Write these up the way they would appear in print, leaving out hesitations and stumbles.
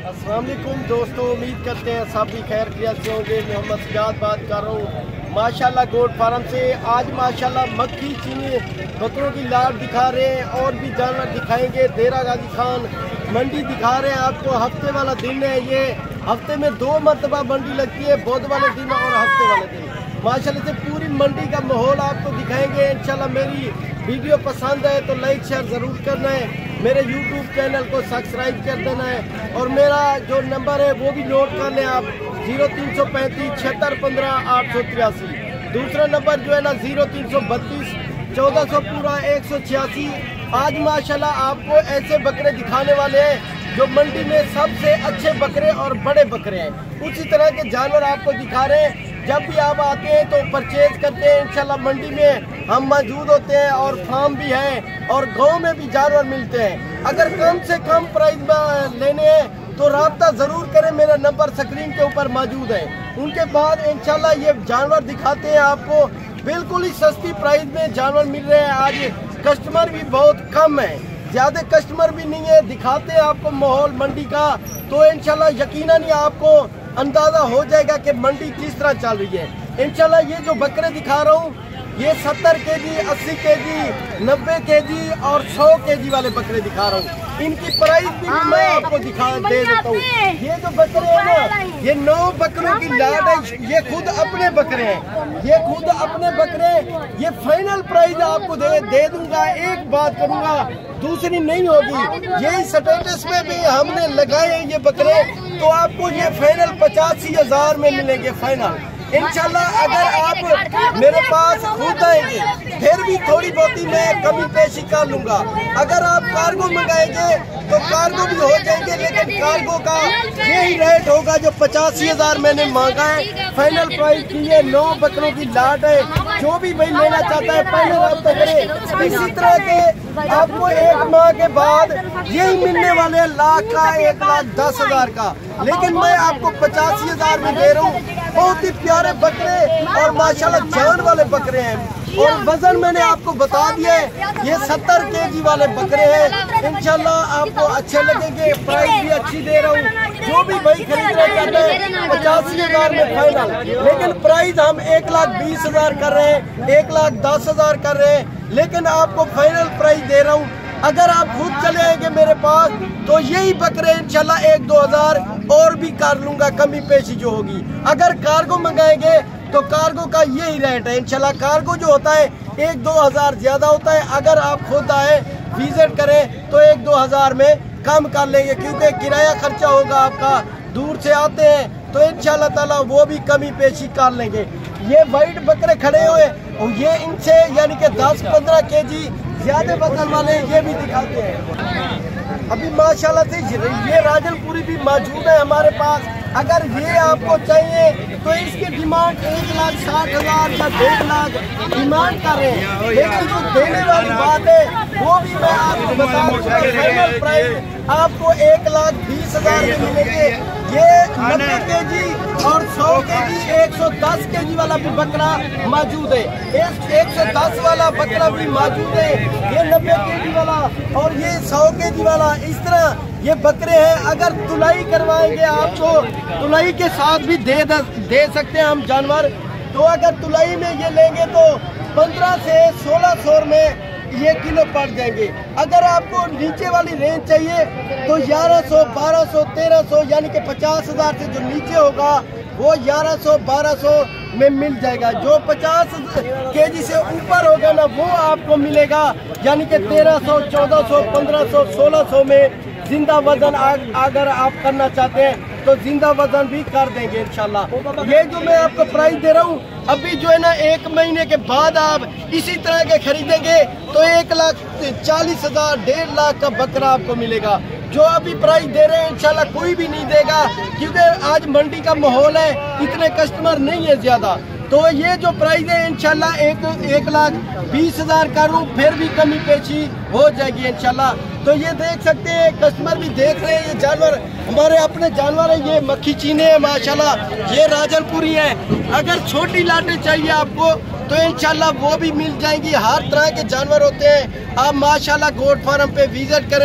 अस्सलाम वालेकुम दोस्तों, उम्मीद करते हैं सब भी खैर खैरियत से होंगे। मोहम्मद सजाद बात कर रहा हूँ माशाल्लाह गोट फार्म से। आज माशाल्लाह मक्खी चीनी बकरों की लाट दिखा रहे हैं और भी जानवर दिखाएंगे। देरा गाजी खान मंडी दिखा रहे हैं आपको। हफ्ते वाला दिन है ये, हफ्ते में 2 मरतबा मंडी लगती है, बुध वाले दिन और हफ्ते वाले दिन। माशाल्लाह से पूरी मंडी का माहौल आपको दिखाएंगे इंशाल्लाह। मेरी वीडियो पसंद है तो लाइक शेयर ज़रूर करना है, मेरे YouTube चैनल को सब्सक्राइब कर देना है और मेरा जो नंबर है वो भी नोट कर लें आप, 0335 76 15 883। दूसरा नंबर जो है ना 0332 1400 पूरा 186। आज माशाल्लाह आपको ऐसे बकरे दिखाने वाले हैं जो मंडी में सबसे अच्छे बकरे और बड़े बकरे हैं। उसी तरह के जानवर आपको दिखा रहे हैं। जब भी आप आते हैं तो परचेज करते हैं इंशाल्लाह। मंडी में हम मौजूद होते हैं और फार्म भी है और गांव में भी जानवर मिलते हैं। अगर कम से कम प्राइस में लेने हैं तो राब्ता ज़रूर करें, मेरा नंबर स्क्रीन के ऊपर मौजूद है। उनके बाद इंशाल्लाह ये जानवर दिखाते हैं आपको। बिल्कुल ही सस्ती प्राइस में जानवर मिल रहे हैं। आज कस्टमर भी बहुत कम है, ज़्यादा कस्टमर भी नहीं है। दिखाते हैं आपको माहौल मंडी का, तो इंशाल्लाह यकीनन ही आपको अंदाज़ा हो जाएगा कि मंडी किस तरह चल रही है। इंशाल्लाह ये जो बकरे दिखा रहा हूँ ये 70 केजी, 80 केजी, 90 केजी और 100 केजी वाले बकरे दिखा रहा हूँ। इनकी प्राइस भी मैं आपको दे देता हूँ। ये जो बकरे हैं ना, ये 9 बकरों की लाट है। ये खुद अपने बकरे हैं, ये खुद अपने बकरे। ये फाइनल प्राइस आपको दे दूंगा। एक बात करूंगा, दूसरी नहीं होगी। यही स्टेटस में भी हमने लगाए हैं ये बकरे, तो आपको ये फाइनल 85,000 में मिलेंगे फाइनल इंशाल्लाह। अगर आप मेरे पास खुद आएंगे फिर भी थोड़ी बहुत ही मैं कमी पेशी कर लूंगा। अगर आप कार्गो मंगाएंगे तो कार्गो भी हो जाएंगे, लेकिन कार्गो का यही रेट होगा जो 85,000 मैंने मांगा है। फाइनल प्राइस की ये 9 बकरों की लाट है। जो भी भाई लेना चाहता है पहले राब्ता करे। इसी तरह के आपको 1 माह के बाद यही मिलने वाले लाख का 1,10,000 का, लेकिन मैं आपको 85,000 में दे रहा हूँ। बहुत ही प्यारे बकरे और माशाल्लाह जान वाले बकरे हैं। और वजन मैंने आपको बता दिया है, ये 70 केजी वाले बकरे हैं। इंशाल्लाह आपको अच्छे लगेंगे। प्राइस भी अच्छी दे रहा हूँ। जो भी भाई खरीदना चाहते हैं 85,000 में फाइनल, लेकिन प्राइस हम 1,20,000 कर रहे हैं, 1,10,000 कर रहे हैं, लेकिन आपको फाइनल प्राइस दे रहा हूँ। अगर आप खुद चले आएंगे मेरे पास तो यही बकरे इंशाल्लाह 1-2 हज़ार और भी कर लूंगा, कमी पेशी जो होगी। अगर कार्गो मंगाएंगे तो कार्गो का यही रेट है इंशाल्लाह। कार्गो जो होता है 1-2 हज़ार ज्यादा होता है। अगर आप खुद आए विजिट करें तो 1-2 हज़ार में कम कर लेंगे, क्योंकि किराया खर्चा होगा आपका। दूर से आते हैं तो इंशाल्लाह ताला वो भी कमी पेशी कर लेंगे। ये वाइट बकरे खड़े हुए और ये इनसे यानी कि 10-15 केजी ज्यादा वजन वाले ये भी दिखाते हैं। अभी माशाल्लाह से ये राजनपुरी भी मौजूद है हमारे पास। अगर ये आपको चाहिए तो इसकी डिमांड 1,60,000 या 1.5 लाख डिमांड कर रहे हैं, लेकिन जो देने वाली बात है वो भी मैं आपको बता दूंगा। फाइनल प्राइस आपको 1,20,000 में मिलेंगे। ये 90 केजी और 100 केजी, 110 केजी वाला भी बकरा मौजूद है। 110 वाला बकरा भी मौजूद है। ये 90 केजी वाला और ये 100 केजी वाला, इस तरह ये बकरे हैं। अगर तुलाई करवाएंगे आपको तुलाई के साथ भी दे सकते हैं हम जानवर। तो अगर तुलाई में ये लेंगे तो 15 से 1600 में ये किलो पड़ जाएंगे। अगर आपको नीचे वाली रेंज चाहिए तो 1100, 1200, 1300 यानी कि 50,000 से जो नीचे होगा वो 1100, 1200 में मिल जाएगा। जो 50 केजी से ऊपर होगा ना वो आपको मिलेगा यानी कि 1300, 1400, 1500, 1600 में जिंदा वजन। अगर आप करना चाहते हैं तो जिंदा वजन भी कर देंगे इंशाल्लाह। ये जो मैं आपको प्राइस दे रहा हूँ, अभी जो है ना 1 महीने के बाद आप इसी तरह के खरीदेंगे तो 1,40,000, 1.5 लाख का बकरा आपको मिलेगा। जो अभी प्राइस दे रहे हैं इंशाल्लाह कोई भी नहीं देगा, क्योंकि आज मंडी का माहौल है, इतने कस्टमर नहीं है ज्यादा। तो ये जो प्राइस है इंशाल्लाह 1,20,000 करूँ फिर भी कमी पेशी हो जाएगी इंशाल्लाह। तो ये देख सकते हैं, कस्टमर भी देख रहे हैं। ये जानवर हमारे अपने जानवर है। ये मक्खी चीने हैं माशाल्लाह, ये राजनपुरी है। अगर छोटी लाटें चाहिए आपको तो इंशाल्लाह वो भी मिल जाएंगी। हर तरह के जानवर होते हैं। आप माशाल्लाह गोट फार्म पे विजिट करें।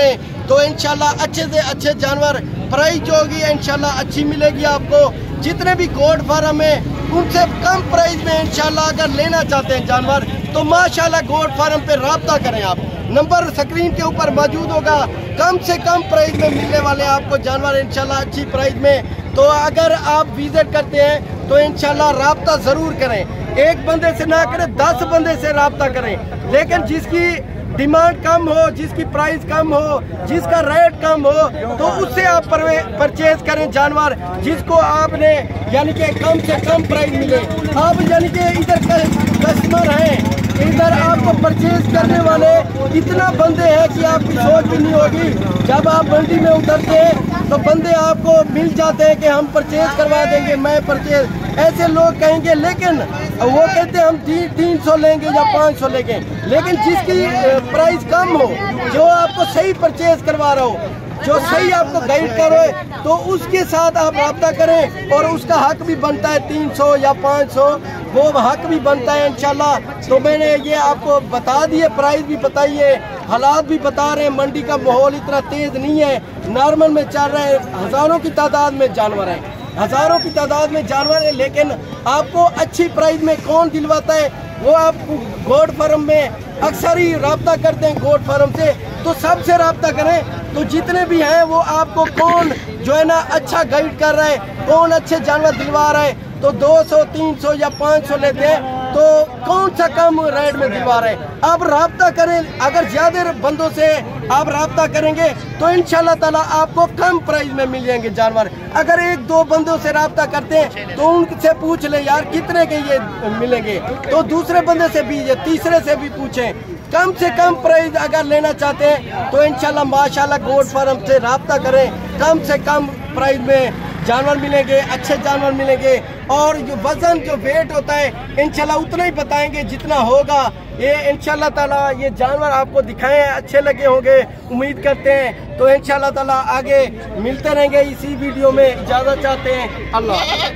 तो इंशाल्लाह अच्छे से अच्छे जानवर प्राइस जो होगी इंशाल्लाह अच्छी मिलेगी आपको। जितने भी गोट फार्म है उनसे कम प्राइस में इंशाल्लाह अगर लेना चाहते हैं जानवर तो माशाल्लाह गोट फार्म पे राब्ता करें। आप नंबर स्क्रीन के ऊपर मौजूद होगा, कम से कम प्राइस में मिलने वाले आपको जानवर इंशाल्लाह अच्छी प्राइस में। तो अगर आप विजिट करते हैं तो इंशाल्लाह राब्ता ज़रूर करें, एक बंदे से ना करें 10 बंदे से राब्ता करें। लेकिन जिसकी डिमांड कम हो, जिसकी प्राइस कम हो, जिसका रेट कम हो तो उससे आप परचेज करें जानवर, जिसको आपने यानी कि कम से कम प्राइस मिले। आप यानी कि इधर कस्टमर हैं, इधर आपको परचेज करने वाले इतना बंदे हैं कि आपकी सोच भी नहीं होगी। जब आप मंडी में उतरते हैं तो बंदे आपको मिल जाते हैं कि हम परचेज करवा देंगे, मैं परचेज, ऐसे लोग कहेंगे। लेकिन वो कहते हैं हम 300 लेंगे या 500 लेंगे। लेकिन जिसकी प्राइस कम हो, जो आपको सही परचेज करवा रहा हो, जो सही आपको गाइड करे, तो उसके साथ आप राब्ता करें और उसका हक भी बनता है 300 या 500, वो हक भी बनता है इंशाल्लाह। तो मैंने ये आपको बता दिए, प्राइस भी बताइए, हालात भी बता रहे हैं। मंडी का माहौल इतना तेज नहीं है, नॉर्मल में चल रहा है। हज़ारों की तादाद में जानवर हैं, हज़ारों की तादाद में जानवर है। लेकिन आपको अच्छी प्राइस में कौन दिलवाता है? वो आप गोट फार्म में अक्सर ही राब्ता करते हैं गोट फार्म से, तो सबसे राब्ता करें। तो जितने भी हैं वो आपको कौन जो है ना अच्छा गाइड कर रहा है, कौन अच्छे जानवर दिलवा रहा है, तो 200, 300 या 500 लेते हैं तो कौन सा कम रेट में दिलवा रहे हैं। आप राब्ता करें, अगर ज्यादा बंदों से आप राब्ता करेंगे तो इंशाल्लाह ताला आपको कम प्राइस में मिल जाएंगे जानवर। अगर 1-2 बंदों से राब्ता करते हैं तो उनसे पूछ ले यार कितने के ये मिलेंगे, तो दूसरे बंदे से भी, तीसरे से भी पूछें। कम से कम प्राइस अगर लेना चाहते हैं तो इंशाल्लाह माशाल्लाह गोट फार्म से राब्ता करें, कम से कम प्राइस में जानवर मिलेंगे, अच्छे जानवर मिलेंगे। और जो वजन, जो वेट होता है इंशाल्लाह उतना ही बताएंगे जितना होगा। ये इंशाल्लाह ताला ये जानवर आपको दिखाए, अच्छे लगे होंगे उम्मीद करते हैं। तो इंशाल्लाह ताला आगे मिलते रहेंगे इसी वीडियो में। इजाज़त चाहते हैं, अल्लाह।